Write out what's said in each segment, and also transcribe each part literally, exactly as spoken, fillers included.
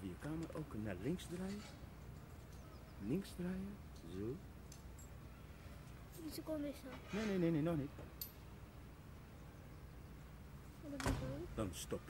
over je kamer ook naar links draaien. Links draaien, zo. Een seconde is dat. Nee, nee, nee, nee, nog niet. Wat heb ik doen? Dan stop.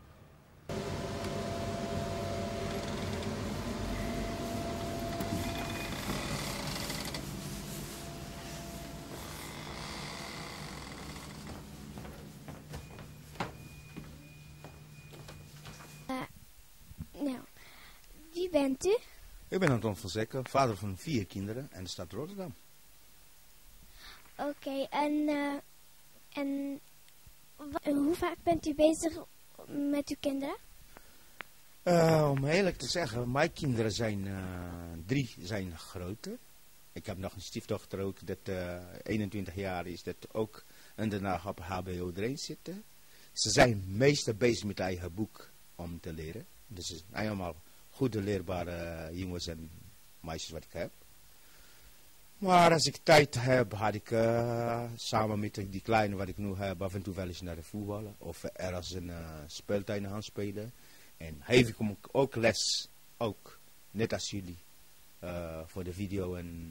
Nou, wie bent u? Ik ben Anton van Zekker, vader van vier kinderen en de stad Rotterdam. Oké, okay, en, uh, en wa- hoe vaak bent u bezig met uw kinderen? Uh, om eerlijk te zeggen, mijn kinderen zijn uh, drie zijn grote. Ik heb nog een stiefdochter ook, dat uh, eenentwintig jaar is, dat ook en daarna op H B O erin zitten. Ze zijn meestal bezig met eigen boek om te leren. Dus het zijn allemaal goede leerbare jongens en meisjes wat ik heb. Maar als ik tijd heb, had ik uh, samen met die kleine wat ik nu heb, af en toe wel eens naar de voetballen. Of ergens een uh, speeltuin gaan spelen. En geef ik hem ook les, ook net als jullie, uh, voor de video en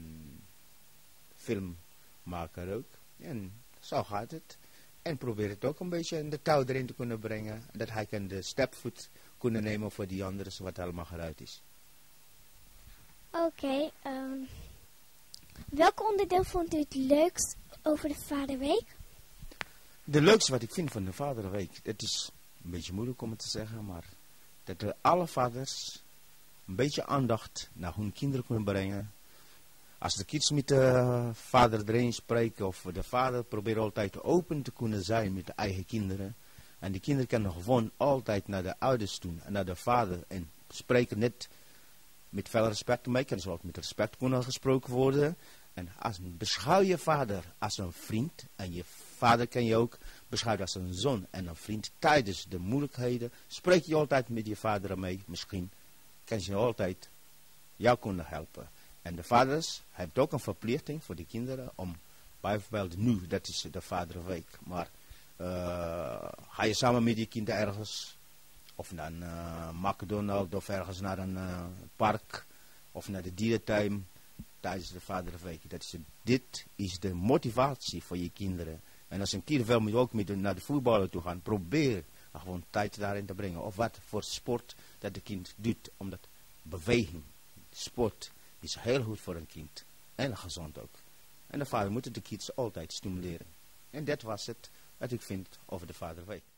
filmmaker ook. En zo gaat het. En probeer het ook een beetje in de touw erin te kunnen brengen. Dat hij kan de stepvoet kunnen nemen voor die anderen, wat allemaal geluid is. Oké, okay, um, welk onderdeel vond u het leukst over de Vaderweek? De leukste wat ik vind van de Vaderweek, het is een beetje moeilijk om het te zeggen, maar dat er alle vaders een beetje aandacht naar hun kinderen kunnen brengen. Als de kids met de vader erin spreken, of de vader probeert altijd open te kunnen zijn met de eigen kinderen. En die kinderen kunnen gewoon altijd naar de ouders toe, en naar de vader, en spreken net met veel respect mee, kan ze ook met respect kunnen gesproken worden. En als, beschouw je vader als een vriend, en je vader kan je ook beschouwen als een zoon en een vriend. Tijdens de moeilijkheden spreek je altijd met je vader mee, misschien kan ze altijd jou kunnen helpen. En de vaders hebben ook een verplichting voor de kinderen om, bijvoorbeeld nu, dat is de Vaderweek, maar uh, ga je samen met je kinderen ergens, of naar een uh, McDonald's, of ergens naar een uh, park, of naar de dierentuin, tijdens de Vaderweek. Dat is, dit is de motivatie voor je kinderen. En als een kind wel moet ook met de, naar de voetballen toe gaan, probeer gewoon tijd daarin te brengen. Of wat voor sport dat de kind doet, omdat beweging, sport, is heel goed voor een kind. En gezond ook. En de vader moet de kids altijd stimuleren. En dat was het wat ik vind over de Vaderweek.